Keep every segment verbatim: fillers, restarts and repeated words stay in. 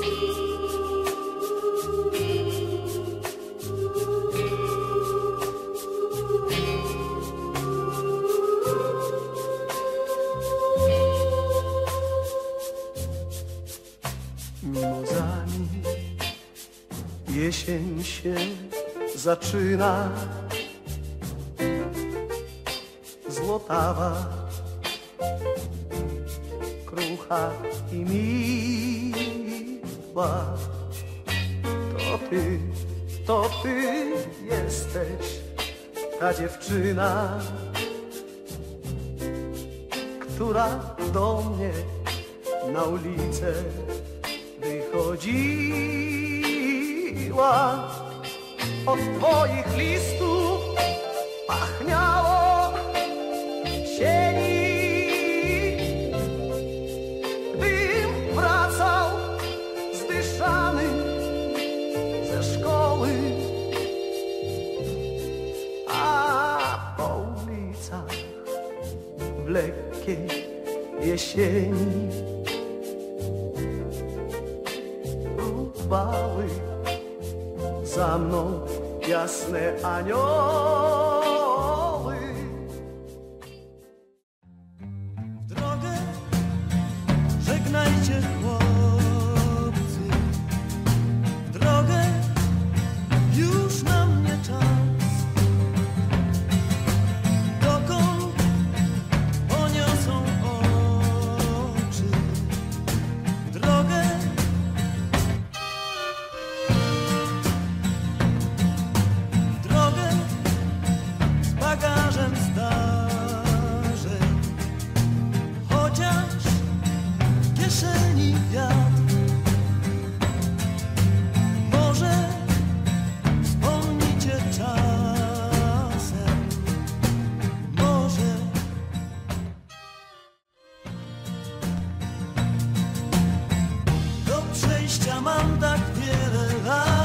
Mimozami jesień się zaczyna, złotawa, krucha i miła. To ty, to ty jesteś ta dziewczyna, która do mnie na ulicę wychodziła. Od twoich listów pachniało sieni. Gdym wracał zdyszany ze szkoły, a po ulicach w lekkiej jesieni próbowały za mną jasne anioły. W drogę żegnajcie chłopcy, w drogę już na mnie czas. Dokąd poniosą oczy, w drogę bagażem zdarzeń, chociaż w kieszeni wiatr. Może wspomnicie czasem, może do przejścia mam tak wiele lat.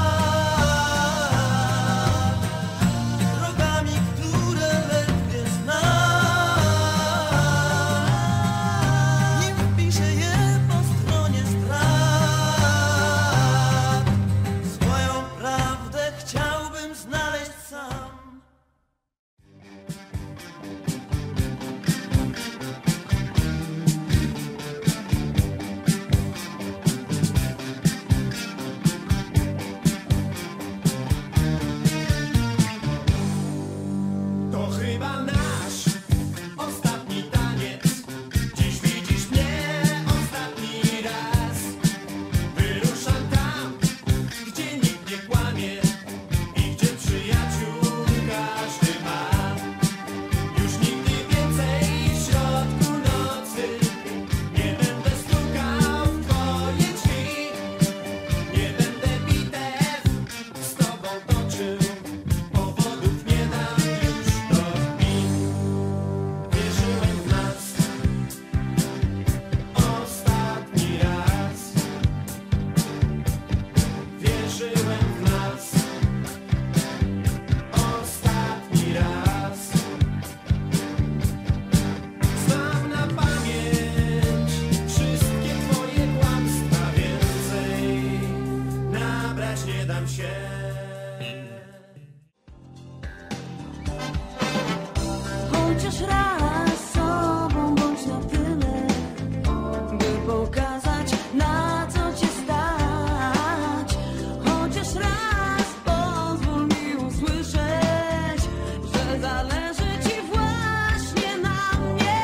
Chociaż raz sobą bądź na tyle, by pokazać, na co cię stać. Chociaż raz pozwól mi usłyszeć, że zależy ci właśnie na mnie.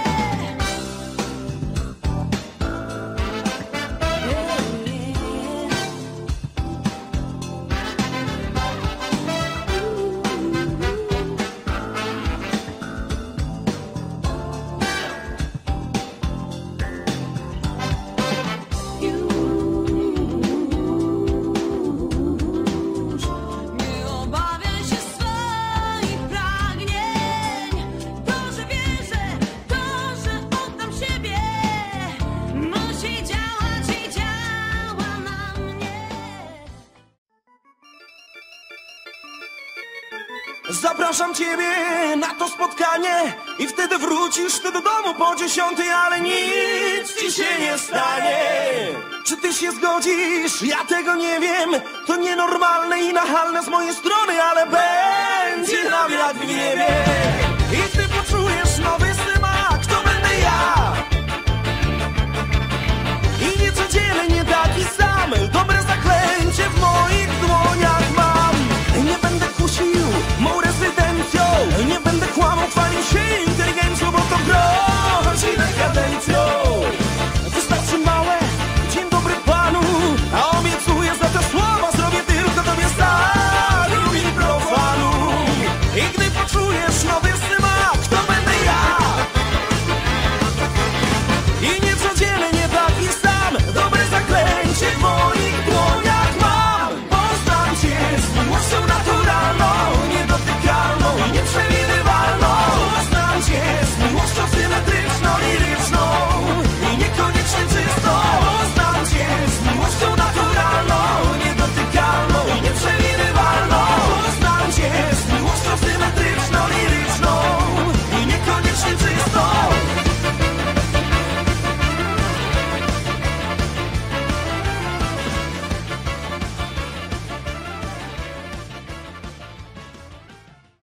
Zapraszam ciebie na to spotkanie i wtedy wrócisz ty do domu po dziesiątej, ale nic ci się nie stanie. Czy czy ty się zgodzisz? Ja tego nie wiem. To nienormalne i nachalne z mojej strony, ale będzie nam jak w niebie.